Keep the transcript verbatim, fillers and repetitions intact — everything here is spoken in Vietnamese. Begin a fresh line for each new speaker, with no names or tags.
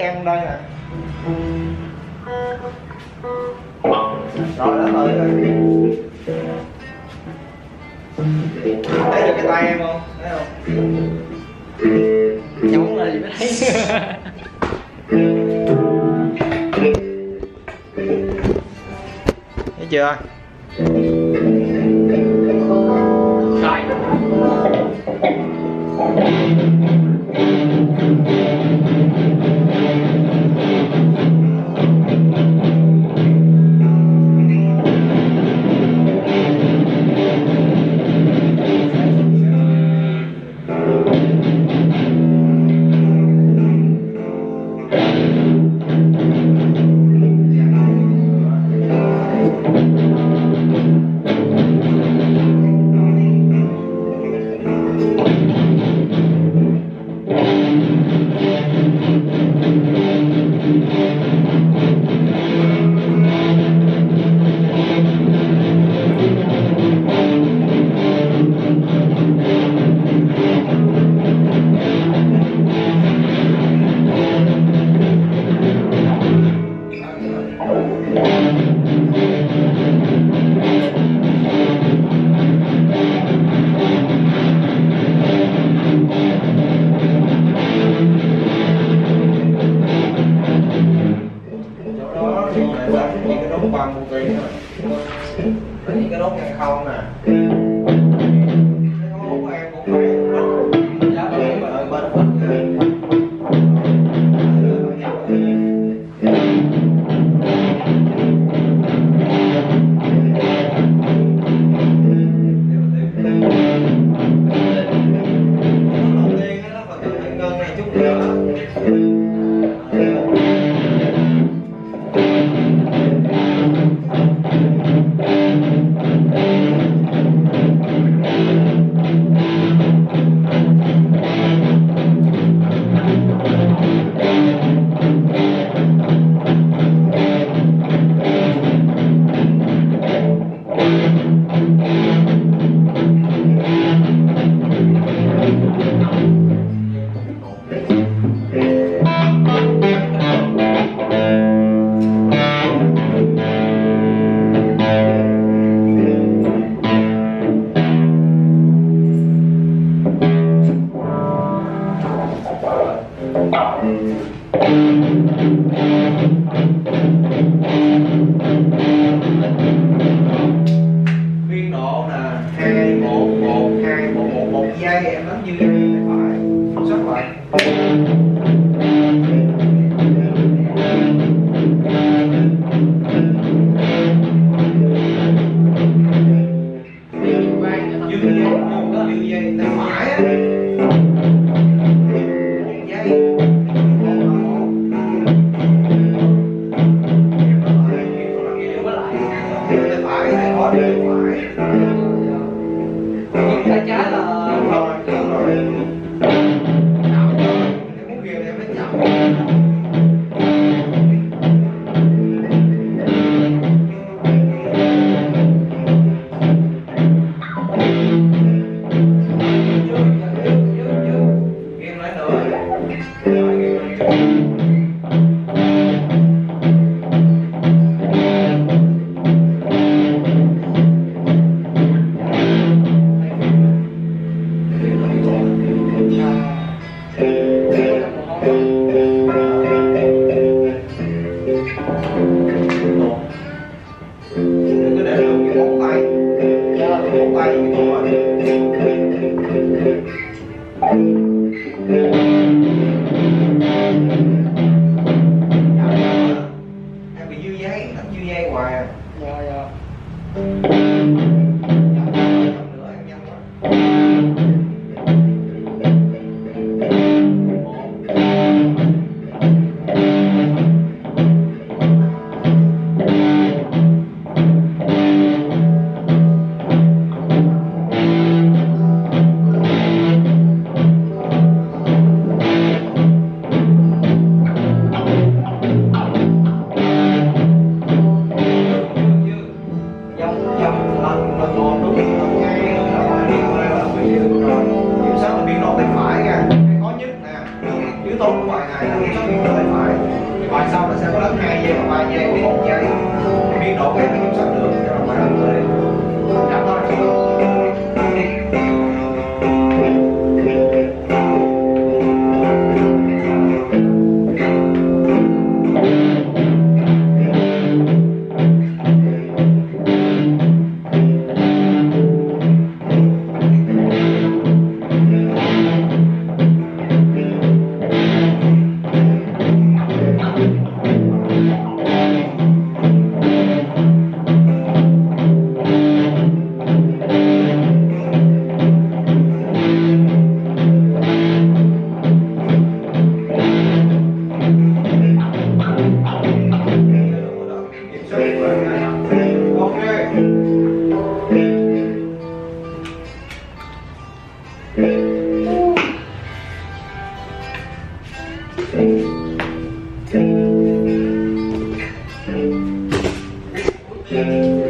em đây nè. Rồi đó rồi rồi. Thấy được cái tay em không? Thấy không? Nhón lên thì mới thấy. Thấy chưa? Những cái nốt ngăn không nè. Cái nốt của em cũng phải giá bên bên bên đầu tiên nó phải tự ngân này chút nữa. bài sau nó sẽ có đến hai giây và ba giây, biết một giây biên độ các kiểm soát được cho bài làm người nhắm nó là chỉ Thank you.